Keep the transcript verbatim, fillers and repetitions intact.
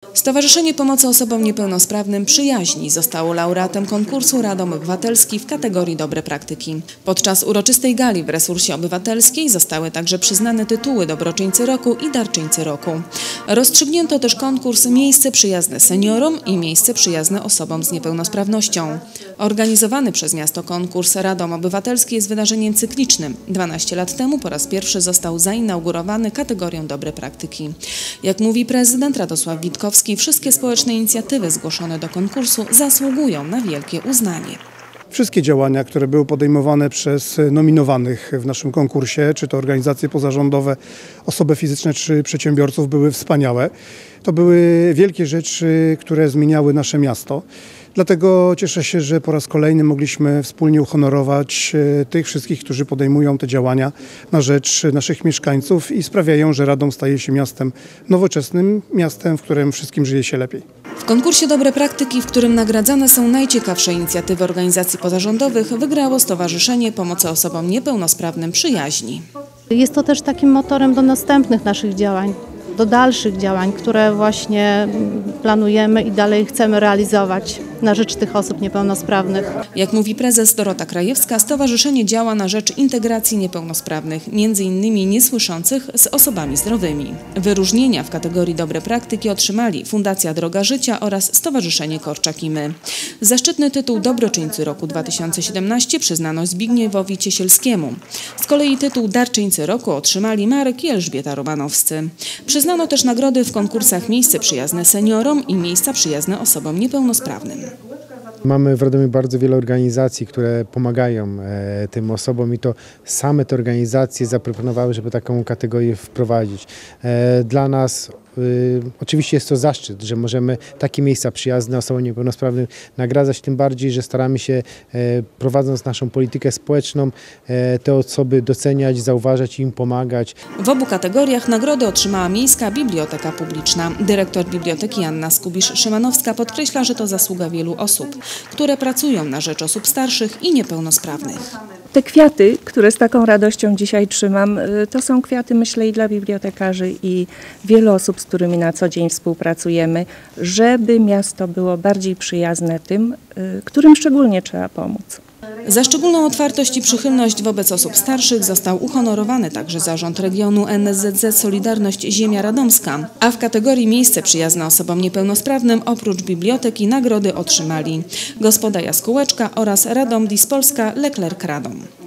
Stowarzyszenie Pomocy Osobom Niepełnosprawnym Przyjaźni zostało laureatem konkursu Radom Obywatelski w kategorii Dobre Praktyki. Podczas uroczystej gali w Resursie Obywatelskiej zostały także przyznane tytuły Dobroczyńcy Roku i Darczyńcy Roku. Rozstrzygnięto też konkurs Miejsce Przyjazne Seniorom i Miejsce Przyjazne Osobom z Niepełnosprawnością. Organizowany przez miasto konkurs Radom Obywatelski jest wydarzeniem cyklicznym. dwanaście lat temu po raz pierwszy został zainaugurowany kategorią Dobre Praktyki. Jak mówi prezydent Radosław Witkowski, wszystkie społeczne inicjatywy zgłoszone do konkursu zasługują na wielkie uznanie. Wszystkie działania, które były podejmowane przez nominowanych w naszym konkursie, czy to organizacje pozarządowe, osoby fizyczne czy przedsiębiorców, były wspaniałe. To były wielkie rzeczy, które zmieniały nasze miasto. Dlatego cieszę się, że po raz kolejny mogliśmy wspólnie uhonorować tych wszystkich, którzy podejmują te działania na rzecz naszych mieszkańców i sprawiają, że Radom staje się miastem nowoczesnym, miastem, w którym wszystkim żyje się lepiej. W konkursie Dobre Praktyki, w którym nagradzane są najciekawsze inicjatywy organizacji pozarządowych, wygrało Stowarzyszenie Pomocy Osobom Niepełnosprawnym Przyjaźni. Jest to też takim motorem do następnych naszych działań, do dalszych działań, które właśnie planujemy i dalej chcemy realizować na rzecz tych osób niepełnosprawnych. Jak mówi prezes Dorota Krajewska, stowarzyszenie działa na rzecz integracji niepełnosprawnych, między innymi niesłyszących, z osobami zdrowymi. Wyróżnienia w kategorii Dobre Praktyki otrzymali Fundacja Droga Życia oraz Stowarzyszenie Korczak i My. Zaszczytny tytuł Dobroczyńcy Roku dwa tysiące siedemnaście przyznano Zbigniewowi Ciesielskiemu. Z kolei tytuł Darczyńcy Roku otrzymali Marek i Elżbieta Romanowscy. Przyznano też nagrody w konkursach Miejsce Przyjazne Seniorom i Miejsca Przyjazne Osobom Niepełnosprawnym. Mamy w Radomiu bardzo wiele organizacji, które pomagają e, tym osobom i to same te organizacje zaproponowały, żeby taką kategorię wprowadzić. E, dla nas y, oczywiście jest to zaszczyt, że możemy takie miejsca przyjazne osobom niepełnosprawnym nagradzać, tym bardziej, że staramy się e, prowadząc naszą politykę społeczną e, te osoby doceniać, zauważać i im pomagać. W obu kategoriach nagrody otrzymała Miejska Biblioteka Publiczna. Dyrektor biblioteki Anna Skubisz-Szymanowska podkreśla, że to zasługa wielu osób, które pracują na rzecz osób starszych i niepełnosprawnych. Te kwiaty, które z taką radością dzisiaj trzymam, to są kwiaty, myślę, i dla bibliotekarzy i wielu osób, z którymi na co dzień współpracujemy, żeby miasto było bardziej przyjazne tym, którym szczególnie trzeba pomóc. Za szczególną otwartość i przychylność wobec osób starszych został uhonorowany także Zarząd Regionu N S Z Z Solidarność Ziemia Radomska, a w kategorii Miejsce Przyjazne Osobom Niepełnosprawnym oprócz biblioteki nagrody otrzymali Gospoda Jaskółeczka oraz Radom Dispolska Leclerc Radom.